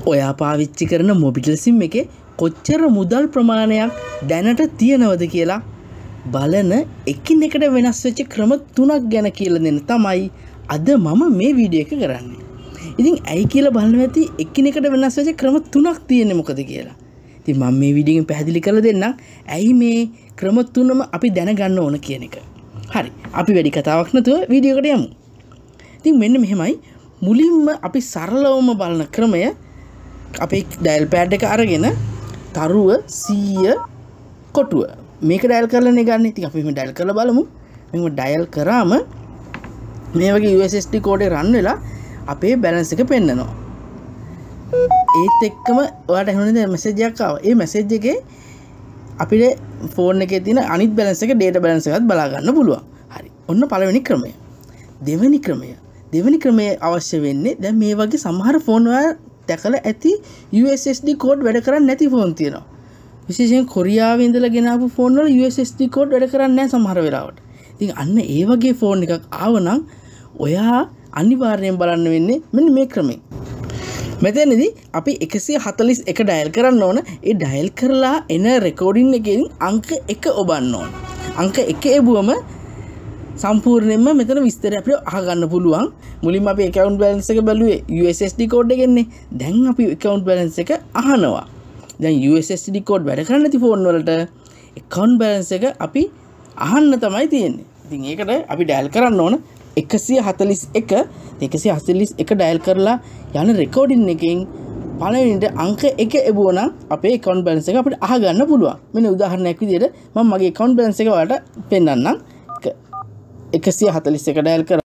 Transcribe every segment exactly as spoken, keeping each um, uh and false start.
ඔයා පාවිච්චි කරන මොබිටල් සිම් එකේ කොච්චර මුදල් ප්‍රමාණයක් දැනට තියෙනවද කියලා බලන එකිනෙකට වෙනස් වෙච්ච ක්‍රම තුනක් ගැන කියලා දෙන්න තමයි අද මම මේ වීඩියෝ එක කරන්නේ. ඉතින් ඇයි කියලා බලන්න ඇති එකිනෙකට වෙනස් වෙච්ච ක්‍රම තුනක් තියෙන්නේ මොකද කියලා. ඉතින් මම මේ වීඩියෝ එකෙන් පැහැදිලි කරලා දෙන්නම් ඇයි මේ ක්‍රම තුනම අපි දැනගන්න ඕන කියන එක. හරි. අපි වැඩි කතාවක් නැතුව වීඩියෝ එකට යමු. ඉතින් මෙන්න මෙහෙමයි මුලින්ම අපි සරලවම බලන ක්‍රමය අපේ ඩයල් පෑඩ් එක අරගෙන තරුව සීය කොටුව මේක ඩයල් කරලානේ ගන්න. ඉතින් අපි මෙහෙම ඩයල් කරලා බලමු. මෙහෙම ඩයල් කරාම මේ වගේ යූ එස් එස් ඩී කෝඩේ රන් වෙලා අපේ බැලන්ස් එක පෙන්නනවා. ඒත් එක්කම ඔයාලට එහෙම මෙසේජ් එකක් ආවා. ඒ මෙසේජ් එකේ අපිට ෆෝන් එකේ තියෙන අනිත් බැලන්ස් එක data balance එකත් බලා ගන්න පුළුවන්. හරි. ඔන්න පළවෙනි ක්‍රමය. දෙවෙනි ක්‍රමය. දෙවෙනි ක්‍රමය අවශ්‍ය වෙන්නේ දැන් මේ වගේ සමහර ෆෝන් වල දැකලා ඇති U S S D code වැඩ කරන්නේ නැති ෆෝන් තියෙනවා. විශේෂයෙන් කොරියාවේ ඉඳලා ගෙනාපු ෆෝන් වල U S S D code වැඩ කරන්නේ නැහැ සමහර වෙලාවට. ඉතින් අන්න ඒ වගේ ෆෝන් එකක් ආවනම් ඔයා අනිවාර්යෙන් බලන්න වෙන්නේ මෙන්න මේ ක්‍රමයෙන්. මෙතනදී අපි එකසිය හතළිස් එක ඩයල් කරන්න ඕන. ඒ ඩයල් කරලා එන රෙකෝඩින් එකෙන් අංක එක ඔබන්න ඕන. අංක එක එබුවම සම්පූර්ණයෙන්ම මෙතන විස්තරය අපිට අහගන්න පුළුවන්. මුලින්ම අපි account balance එක බැලුවේ U S S D code එකෙන්නේ. දැන් අපි account balance එක අහනවා. දැන් U S S D code වැඩ කරන්නේ නැති ෆෝන් වලට account balance එක අපි අහන්න තමයි තියෙන්නේ. ඉතින් ඒකට අපි ඩයල් කරන්න ඕන එකසිය හතළිස් එක එකසිය හතළිස් එක ඩයල් කරලා යන රෙකෝඩින් එකෙන් පළවෙනිට අංක එක එබුවනම් අපේ account balance එක අපිට අහගන්න පුළුවන්. මෙන්න උදාහරණයක් විදිහට මම මගේ account balance එක ඔයාලට පෙන්නන්නම්. එකසිය හතළිස් එක ඩයල් කරා.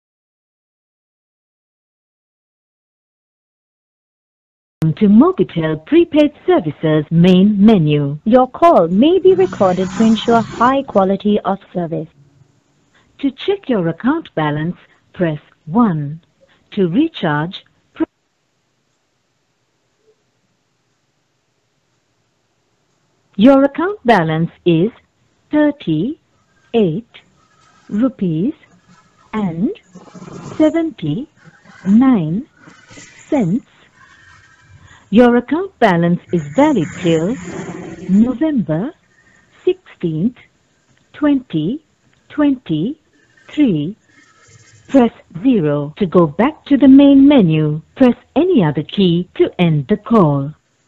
To Mobitel prepaid services main menu. Your call may be recorded to ensure high quality of service. To check your account balance, press one. To recharge, press your account balance is thirty-eight rupees and seventy-nine cents. Your account balance is valid till November sixteenth, twenty twenty-three. Press zero to go back to the main menu. Press any other key to end the call.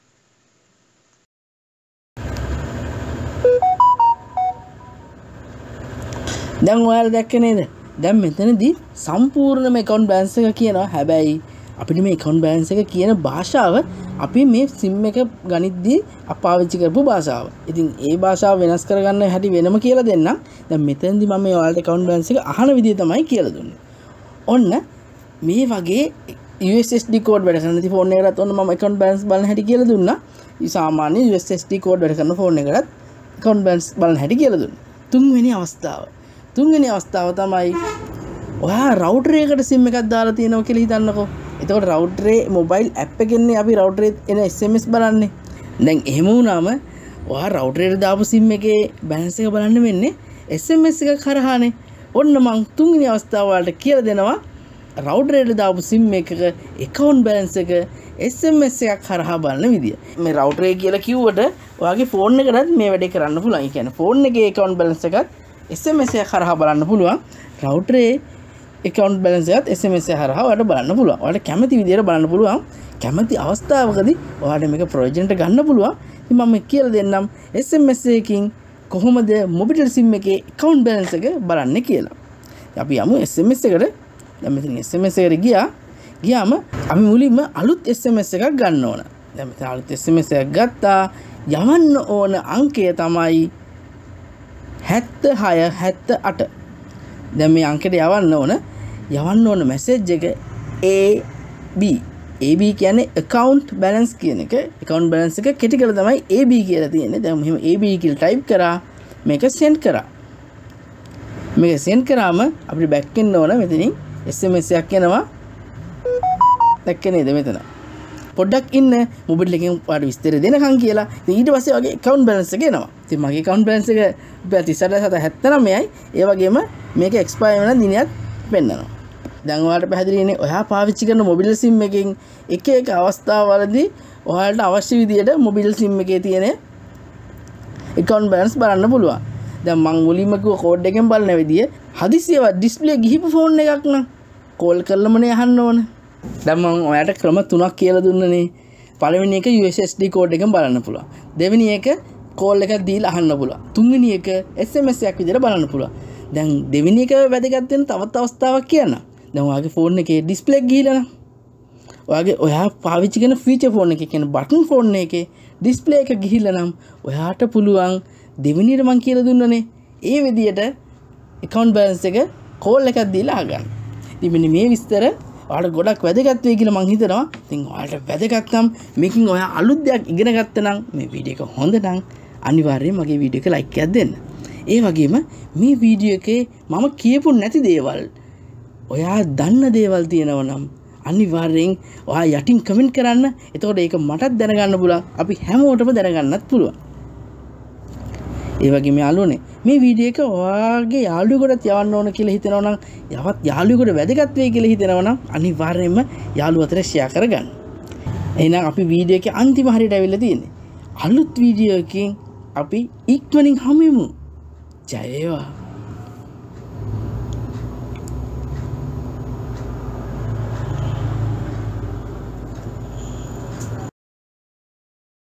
දැන් ඔයාලා දැක්ක නේද? දැන් මෙතනදී සම්පූර්ණම account balance එක කියනවා. හැබැයි අපිට මේ account balance එක කියන භාෂාව අපි මේ sim එක ගනිද්දී පාවිච්චි කරපු භාෂාව. ඉතින් ඒ භාෂාව වෙනස් කරගන්න හැටි වෙනම කියලා දෙන්නම්. දැන් මෙතනදී මම මේ ඔයාලට account balance එක අහන විදිය තමයි කියලා දුන්නේ. ඔන්න මේ වගේ U S S D code වැඩ කරන නැති ෆෝන් එකකට ඔන්න මම account balance බලන හැටි කියලා දුන්නා. මේ සාමාන්‍ය U S S D code වැඩ කරන ෆෝන් එකකට account balance බලන හැටි කියලා දුන්නා. තුන්වෙනි අවස්ථාව. තුන්වෙනි අවස්ථාව තමයි ඔයා රවුටර් එකකට sim එකක් දාලා තියෙනවා කියලා හිතන්නකෝ. එතකොට රවුටරේ මොබයිල් ඇප් එකෙන්නේ අපි රවුටරේ එන එස් එම් එස් බලන්නේ. දැන් එහෙම වුණාම ඔයා රවුටරේට දාපු sim එකේ බැලන්ස් එක බලන්න වෙන්නේ එස් එම් එස් එකක් හරහානේ. ඔන්න මං තුන්වෙනි අවස්ථාව වලට කියලා දෙනවා රවුටරේට දාපු sim එකක account balance එක එස් එම් එස් එකක් හරහා බලන විදිය. මේ රවුටරේ කියලා කිව්වට ඔයාගේ ෆෝන් එකකටත් මේ වැඩේ කරන්න පුළුවන්. ඒ කියන්නේ ෆෝන් එකේ account balance එකත් එස් එම් එස් එක හරහා බලන්න පුළුවන්. රවුටරේ account balance එකත් එස් එම් එස් එක හරහා ඔයාලට බලන්න පුළුවන්. ඔයාලට කැමති විදියට බලන්න පුළුවන්. කැමති අවස්ථාවකදී ඔයාලට මේක ප්‍රයෝජනට ගන්න පුළුවන්. ඉතින් මම කියලා දෙන්නම් එස් එම් එස් එකකින් කොහොමද මොබිටල් sim එකේ account balance එක බලන්නේ කියලා. අපි යමු එස් එම් එස් එකට. දැන් මෙතන එස් එම් එස් එකට ගියා. ගියාම අපි මුලින්ම අලුත් එස් එම් එස් එකක් ගන්න ඕන. දැන් මෙතන අලුත් එස් එම් එස් එකක් ගත්තා. යවන්න ඕන අංකය තමයි හැත්තහය හැත්තඅට. දැන් මේ අංකයට යවන්න ඕන. යවන්න ඕන මැසේජ් එක A B. A B කියන්නේ account balance කියන එක. account balance එක කෙටි කරලා තමයි A B කියලා තියෙන්නේ. දැන් මෙහෙම A B කියලා type කරා. මේක send කරා. මේක send කරාම අපිට back වෙන්න ඕන මෙතනින් එස් එම් එස් එකක් එනවා. දැක්කේ නේද මෙතන? පොඩ්ඩක් ඉන්න මොබයිල් එකෙන් පාට විස්තර දෙනකන් කියලා. ඉතින් ඊට පස්සේ වගේ account balance එක එනවා. ඉතින් මගේ account balance එක තිස් අට සත හැත්තනවයයි. ඒ වගේම මේක expire වෙන දිනයත් පෙන්නනවා. දැන් ඔයාලට පැහැදිලිනේ ඔයා පාවිච්චි කරන මොබයිල් sim එකකින් එක එක අවස්ථාවලදී ඔයාලට අවශ්‍ය විදියට මොබයිල් සිම් එකේ තියෙන account balance බලන්න පුළුවන්. දැන් මම මුලින්ම කිව්ව කෝඩ් එකෙන් බලන විදිය හදිසියවත් ඩිස්ප්ලේ ගිහිපු ෆෝන් එකක් නම් කෝල් කරලමනේ අහන්න ඕන. දැන් මම ඔයාලට ක්‍රම තුනක් කියලා දුන්නනේ. පළවෙනි එක U S S D code එකෙන් බලන්න පුළුවන්. දෙවෙනි එක කෝල් එකක් දීලා අහන්න පුළුවන්. තුන්වෙනි එක S M S එකක් විදියට බලන්න පුළුවන්. දැන් දෙවෙනි එක වැදගත් වෙන තවත් අවස්ථාවක් කියන්න. දැන් ඔයාගේ ෆෝන් එකේ ඩිස්ප්ලේ ගිහිලා නම් ඔයාගේ ඔයා පාවිච්චි කරන ෆීචර් ෆෝන් එකේ කියන බටන් ෆෝන් එකේ ඩිස්ප්ලේ එක ගිහිලා නම් ඔයාට පුළුවන් දෙවෙනියට මම කියලා දුන්නනේ ඒ විදියට account balance එක කෝල් එකක් දීලා අහගන්න. ඉතින් මෙන්න මේ විස්තර ඔයාලට ගොඩක් වැදගත් වෙයි කියලා මම හිතනවා. ඉතින් ඔයාලට වැදගත් නම් මේකෙන් ඔයා අලුත් දෙයක් ඉගෙන ගත්තා නම් මේ වීඩියෝ එක හොඳ නම් අනිවාර්යයෙන් මගේ වීඩියෝ එක ලයික් එකක් දෙන්න. ඒ වගේම මේ වීඩියෝ එකේ මම කියපු නැති දේවල් ඔයා දන්න දේවල් තියෙනවා නම් අනිවාර්යෙන් ඔයා යටින් කමෙන්ට් කරන්න. එතකොට ඒක මටත් දැනගන්න පුළුවන්. අපි හැමෝටම දැනගන්නත් පුළුවන්. ඒ වගේම යාළුවනේ මේ වීඩියෝ එක ඔයාගේ යාළුවෙකුට යවන්න ඕන කියලා හිතනවා නම් යවත් යාළුවෙකුට වැදගත් වෙයි කියලා හිතනවා නම් අනිවාර්යයෙන්ම යාළුවා අතර ෂෙයා කරගන්න. එහෙනම් අපි වීඩියෝ එකේ අන්තිම හරියට ඇවිල්ලා තියෙන්නේ. අලුත් වීඩියෝ එකකින් අපි ඉක්මනින් හමු වෙමු. ජය වේවා.